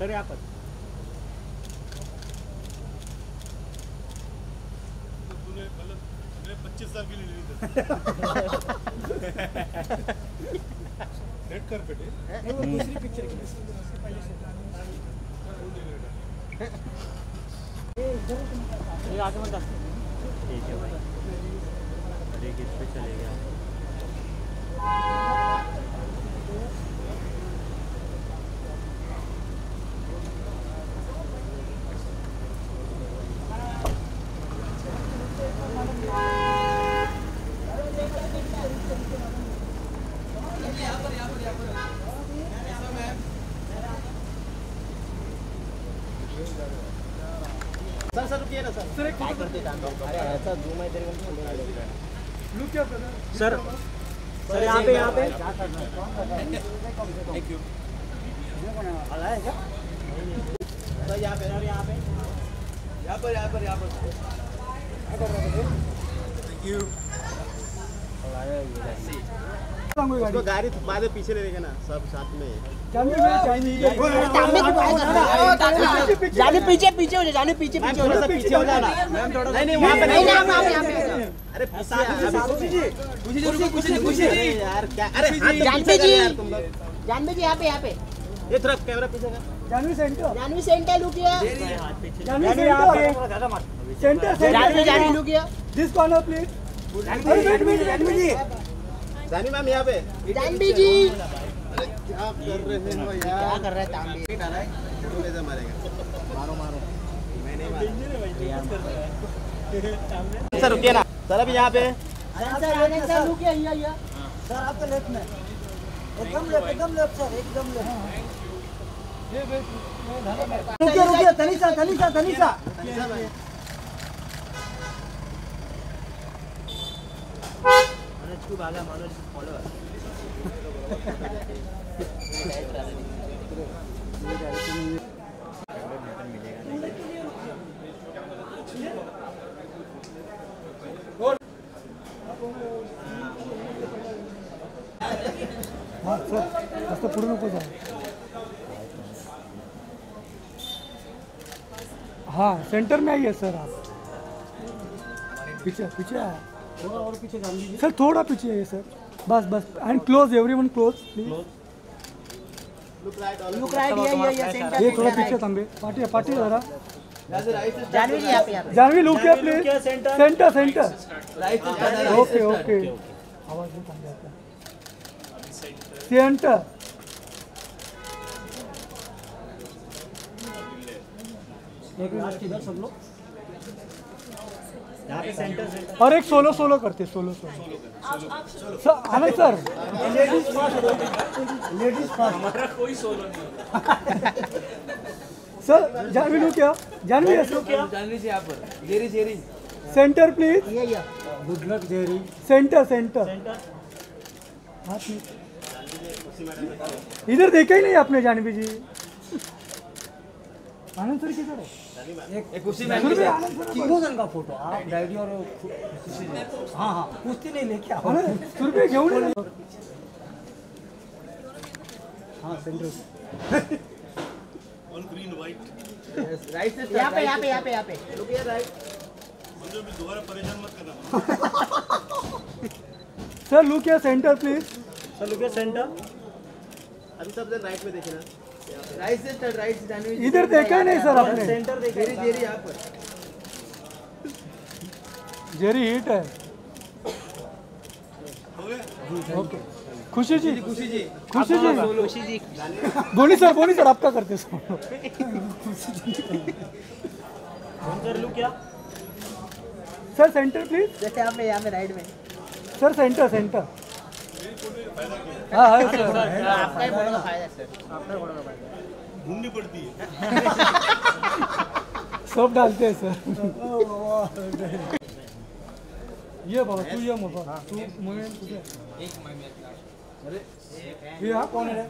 Sir यहाँ पर तूने मतलब 25 साल के लिए ले ली रेड कार्पेट है वो दूसरी पिक्चर की ये आगे मत डाल। ठीक है भाई, अरे किस पे चले गया। सर सर रुकिए ना सर। सर एक क्या करते काम? अरे ऐसा जूम है तेरे को लुक क्या ब्रदर? सर सर यहाँ पे क्या करना है? Thank you. आया है क्या? सर यहाँ पे थैंक यू। उसको गाड़ी बाद में पीछे ले लेगा ना सब साथ में। जाने पीछे पीछे हो जा, जाने पीछे पीछे हो जा, पीछे हो जाना। नहीं वहाँ पे नहीं, अरे पूछिए यार क्या, अरे जानवी जी यार तुम लोग। जानवी जी यहाँ पे ये थोड़ा कैमरा पीछे कर। Janvi centre look here centre Janvi look here this corner please. Janvi ji जानी मैम यहाँ पे। जानवी जी अरे क्या कर रहे हो यार? क्या कर रहा है तांबी? फोटो कैसे मारेगा? मारो मैं नहीं मारा। सर रुकिए ना सर, अभी यहाँ पे सर लुक हियर सर आपका लेफ्ट में एकदम लेफ्ट सर एकदम लेफ्ट। रुकिए तनीषा मनोज को भागा, मनोज फॉलो हाँ सर रास्ता पुढे नको जाऊ। हाँ सेंटर में आइए सर आप। पीछे आया थोड़ा और पीछे जान लीजिए सर, थोड़ा पीछे आइए सर, बस and close everyone close please. Look right look right ये सेंटर ये थोड़ा पीछे तंबे पार्टी जरा। जानवी जी यहाँ पे जानवी लुक क्या प्लीज। सेंटर ओके आवाज नहीं कम जाता। सेंटर एक लास्ट इधर सब लोग। यहाँ पे सेंटर और एक सोलो करते solo sir Anand sir ladies fast हमारा कोई सोलो नहीं। सर जानवी लुक क्या जानवी जानवी जी यहाँ पर Jerry centre please. Good luck Jerry. Centre हाथ में इधर देखा ही नहीं आपने जानवी जी। आनंद सर किधर है? एक कुर्सी में तीनों जन का फोटो आप डैडी और हाँ कुश्ती नहीं लेके आओ रुपये घेऊन हाँ centre on green white. Right से यहाँ पे लुक हियर राइट। मुझे भी दोबारा परेशान मत करना। सर लुक या centre please. Sir look centre. अभी सब जन राइट में देखे ना, राइट से जानवी जी। इधर देखा ही नहीं सर आपने। सेंटर देखिए। जेरी यहाँ पर जेरी हिट है। हो गया? ओके खुशी जी खुशी जी बोनी सर आपका करते सर। सर लुक क्या सर सेंटर प्लीज। जैसे यहाँ पे राइट में सर सेंटर हाँ है सर। आपका ही फोटो का फायदा है सर, आपका ही फोटो का फायदा है। घूमनी पड़ती है। सब डालते हैं सर। ये बाबा तू ये मोबाइल तू मुझे तुझे अरे ये हाँ कौन है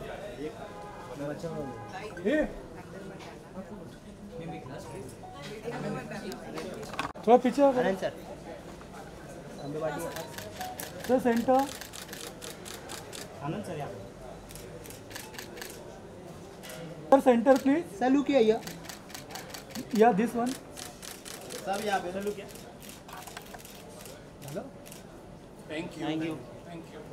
ये थोड़ा पीछे Anand sir sir centre Anand sir यहाँ sir centre please. Sir, look here. या दिस वन. सब यहाँ पे चलो क्या thank you thank you thank you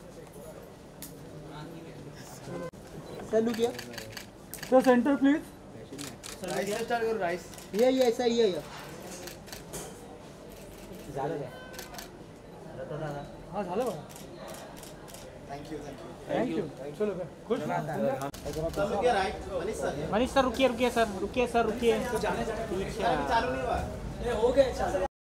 Sir, look here. Sir centre please. Rice से स्टार्ट करो राइस Here, sir, here. हाँ झालं बघा. Thank you thank you. चलो काय खुश. सर रुकिए right Manish sir Manish sir रुकिए रुकिए सर रुकिए सर रुकिए चालू नहीं हुआ